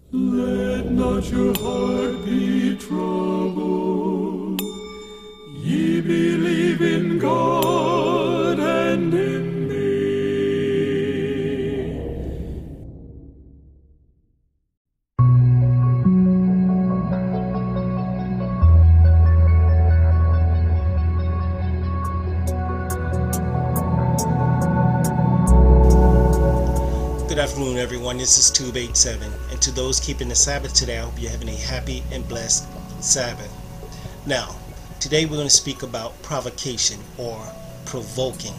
Let not your heart be troubled. Ye believe in God and in me. Good afternoon, everyone. This is Tube 87, and to those keeping the Sabbath today, I hope you're having a happy and blessed Sabbath. Now, today we're going to speak about provocation or provoking.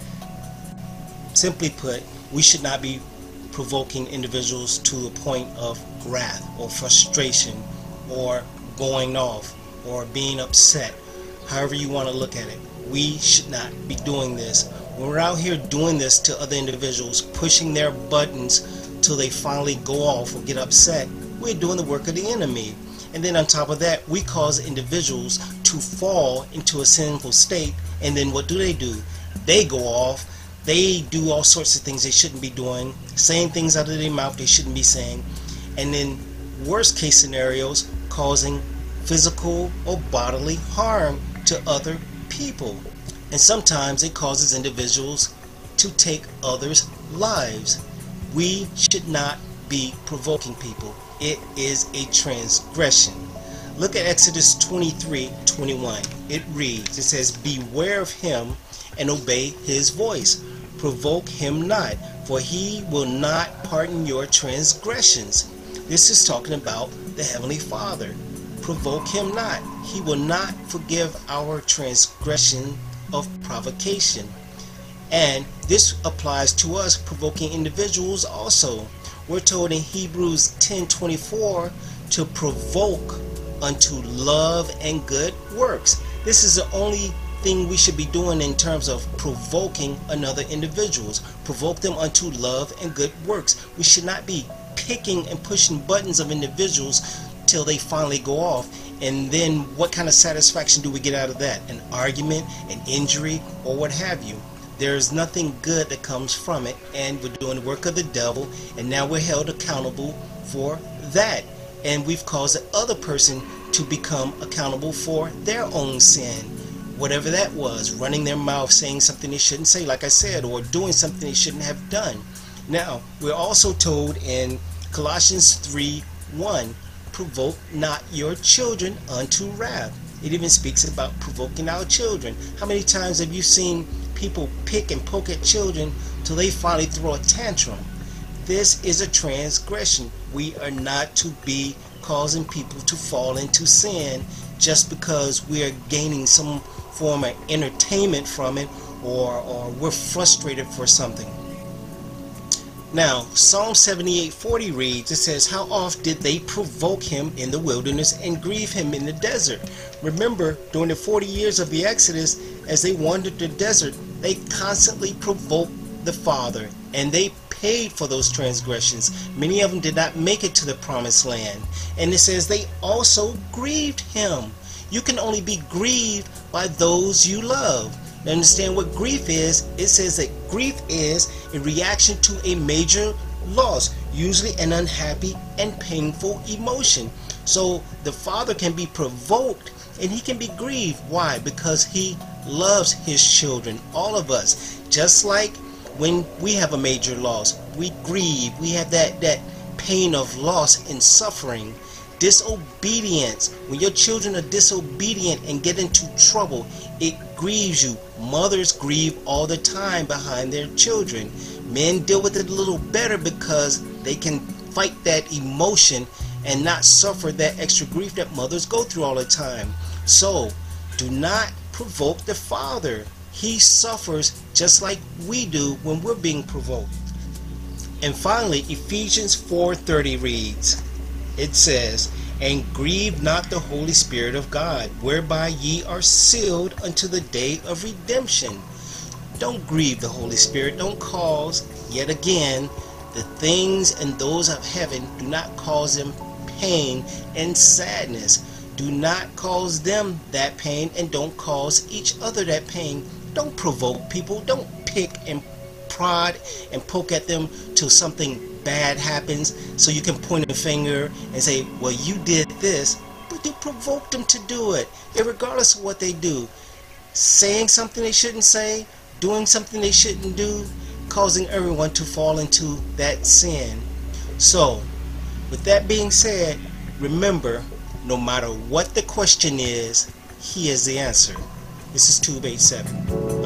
Simply put, we should not be provoking individuals to a point of wrath or frustration or going off or being upset. However you want to look at it, we should not be doing this. When we're out here doing this to other individuals, pushing their buttons till they finally go off or get upset, we're doing the work of the enemy. And then on top of that, we cause individuals to fall into a sinful state. And then what do? They go off. They do all sorts of things they shouldn't be doing, saying things out of their mouth they shouldn't be saying. And then worst case scenarios, causing physical or bodily harm to other people. And sometimes it causes individuals to take others' lives. We should not be provoking people. It is a transgression. Look at Exodus 23:21. It reads, it says, "Beware of him and obey his voice. Provoke him not, for he will not pardon your transgressions." This is talking about the Heavenly Father. Provoke him not. He will not forgive our transgression of provocation. And this applies to us provoking individuals also. We're told in Hebrews 10:24 to provoke unto love and good works. This is the only thing we should be doing in terms of provoking another individuals. Provoke them unto love and good works. We should not be picking and pushing buttons of individuals till they finally go off. And then what kind of satisfaction do we get out of that? An argument, an injury, or what have you. There's nothing good that comes from it, and we're doing the work of the devil, and now we're held accountable for that. And we've caused the other person to become accountable for their own sin. Whatever that was, running their mouth, saying something they shouldn't say, like I said, or doing something they shouldn't have done. Now, we're also told in Colossians 3:1, "Provoke not your children unto wrath." It even speaks about provoking our children. How many times have you seen people pick and poke at children till they finally throw a tantrum? This is a transgression. We are not to be causing people to fall into sin just because we are gaining some form of entertainment from it, or we're frustrated for something. Now, Psalm 78:40 reads, it says, "How oft did they provoke him in the wilderness and grieve him in the desert?" Remember, during the 40 years of the Exodus, as they wandered the desert, they constantly provoked the Father, and they paid for those transgressions. Many of them did not make it to the promised land. And it says they also grieved him. You can only be grieved by those you love. Now understand what grief is. It says that grief is a reaction to a major loss, usually an unhappy and painful emotion. So the Father can be provoked and he can be grieved. Why? Because he loves his children, all of us. Just like when we have a major loss, we grieve. We have that pain of loss and suffering. Disobedience, when your children are disobedient and get into trouble, it grieves you. Mothers grieve all the time behind their children. Men deal with it a little better because they can fight that emotion and not suffer that extra grief that mothers go through all the time. So do not provoke the Father. He suffers just like we do when we're being provoked. And finally, Ephesians 4:30 reads, it says, "And grieve not the Holy Spirit of God, whereby ye are sealed unto the day of redemption." Don't grieve the Holy Spirit. Don't cause, yet again, the things and those of heaven, do not cause them pain and sadness. Do not cause them that pain, and don't cause each other that pain. Don't provoke people. Don't pick and prod and poke at them till something bad happens, so you can point a finger and say, well, you did this, but you provoked them to do it, regardless of what they do. Saying something they shouldn't say, doing something they shouldn't do, causing everyone to fall into that sin. So, with that being said, remember, no matter what the question is, he is the answer. This is Tube 87.